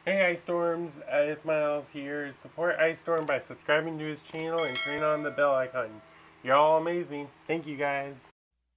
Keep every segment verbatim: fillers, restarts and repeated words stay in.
Hey Icestorms, uh, it's Miles here. Support Icestorm by subscribing to his channel and turning on the bell icon. You're all amazing. Thank you guys.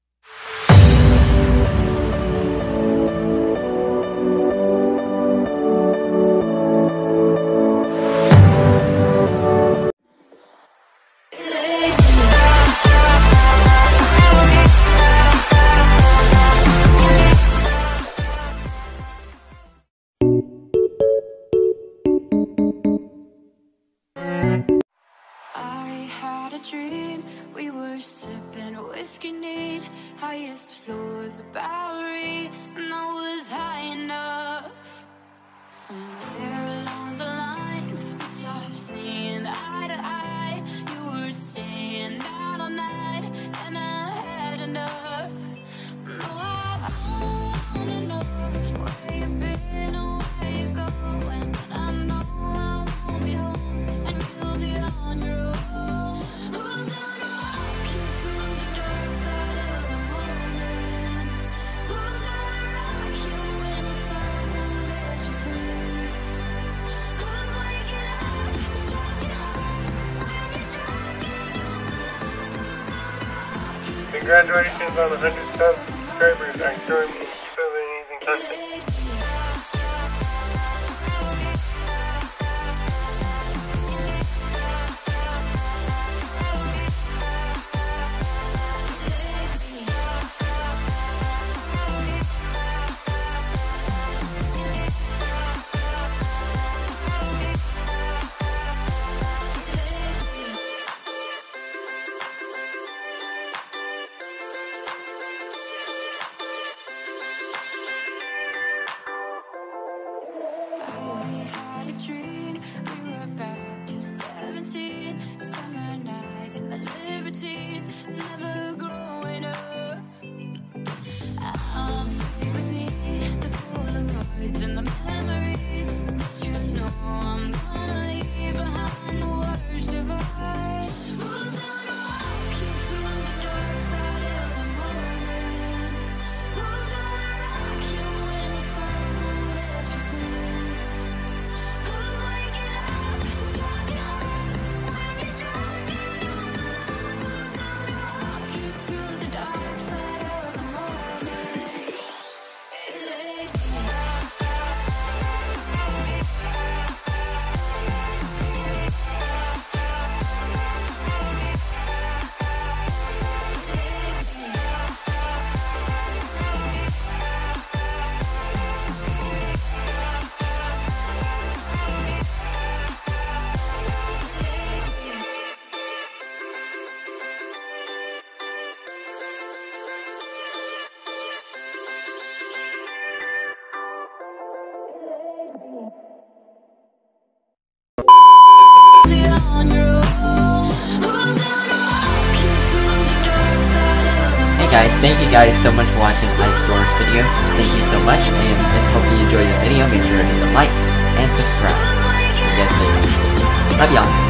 Dream. We were sipping whiskey neat, highest floor of the Bowery, and I was high enough. Somewhere along the lines, we stopped seeing eye to eye. You were staying out all night, and I had enough. No, I don't wanna know where you've been or where you're going, but I know I won't be home, and you'll be on your own. Congratulations on one hundred subscribers. Icestorm, keep up amazing content. Dream. We were back to seventeen, summer nights and the libertines, never growing up. I'll take with me the Polaroids and the memories, but you know I'm gonna leave behind the worst of us. Who's gonna walk you through the dark side of the morning? Who's gonna rock you when the sun won't let you sleep? Guys, thank you guys so much for watching Icestorm's video. Thank you so much, and, and hope you enjoyed the video. Make sure to hit the like and subscribe. You guys later. Love y'all.